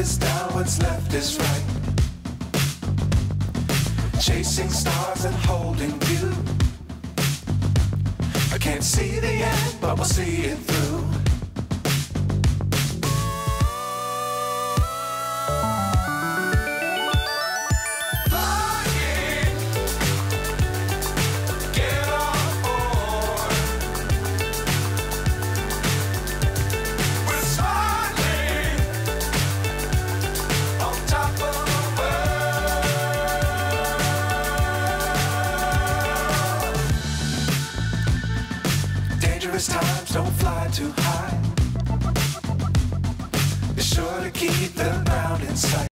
is down, what's left is right. Chasing stars and holding you. I can't see the end, but we'll see it through. Dangerous times, don't fly too high. Be sure to keep the ground in sight.